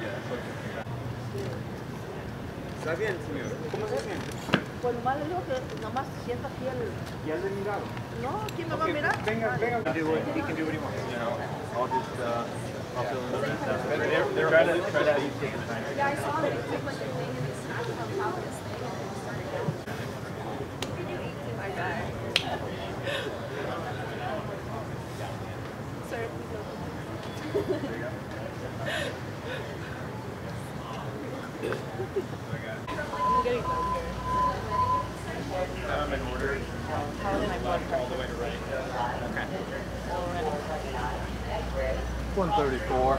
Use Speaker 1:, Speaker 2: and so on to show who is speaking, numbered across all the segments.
Speaker 1: Está bien, señor. ¿Cómo se siente?
Speaker 2: Pues nomás le digo que nomás sienta aquí el...
Speaker 1: ¿Ya le he mirado?
Speaker 2: No, ¿quién me va a mirar?
Speaker 1: Venga, venga.
Speaker 3: He can do what he wants. You know, I'll just I'll fill in the stuff. They're try to take his time.
Speaker 4: Yeah, I saw that it took like a thing and it snapped on top of this thing and then started going. My guy. Sorry, please open. I'm getting longer.
Speaker 3: I'm in order.
Speaker 4: How is my blood pressure?
Speaker 3: All the way to right. Okay.
Speaker 5: 134.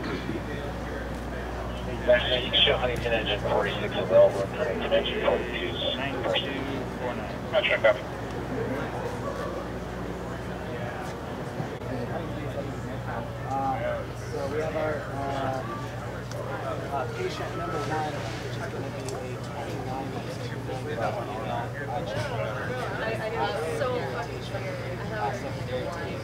Speaker 6: You can show Huntington engine 46 available and Huntington engine 42's
Speaker 3: 9249.
Speaker 6: Metro copy.
Speaker 7: So we have our patient number 1, which is going to be a 29
Speaker 4: I was so fucking triggered. I thought it was number 1.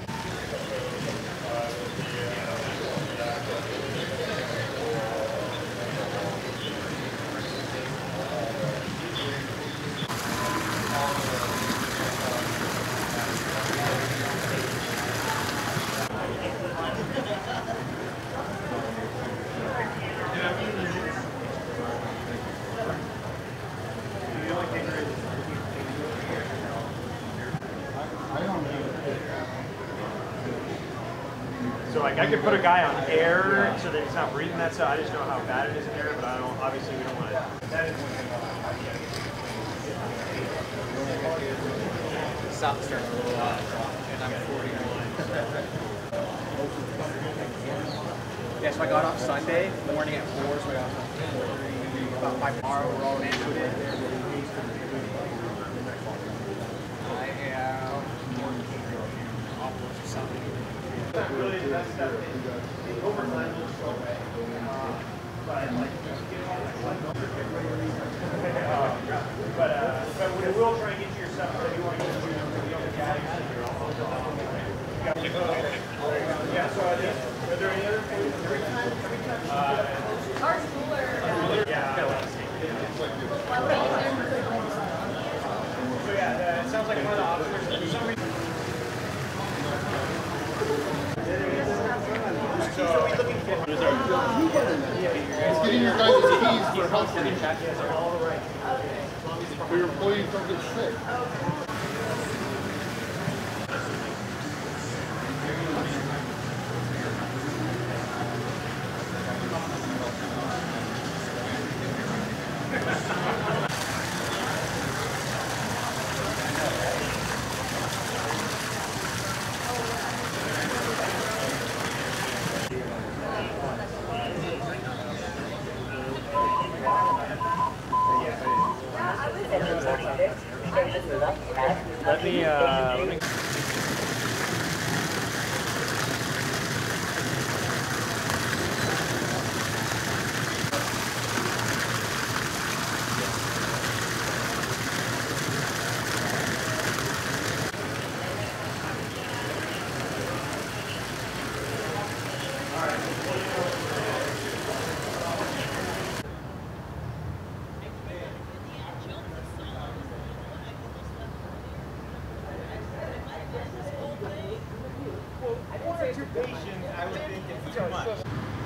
Speaker 3: So like I could put a guy on air so that he's not breathing that stuff. I just know how bad it is in there, but I don't. Obviously, we don't want to. That is one thing.
Speaker 5: South starts a little off, and I'm 41. Yeah, so I got off Sunday morning at 4, so I got off about 5 tomorrow. We're all into it. I have something.
Speaker 3: Really, that's that thing. Over time, will go away. But like, but we will try and get you your stuff that you want to get you on the caddies. Yeah. So are there any other things?
Speaker 4: Ours cooler.
Speaker 3: Yeah. So yeah, it sounds like one of the officers. For some reason. So are we looking for?
Speaker 8: He's getting your guys' keys for health insurance.
Speaker 3: All right.
Speaker 8: For your employees don't get sick.
Speaker 3: Let me Two patients, I would think it's too much.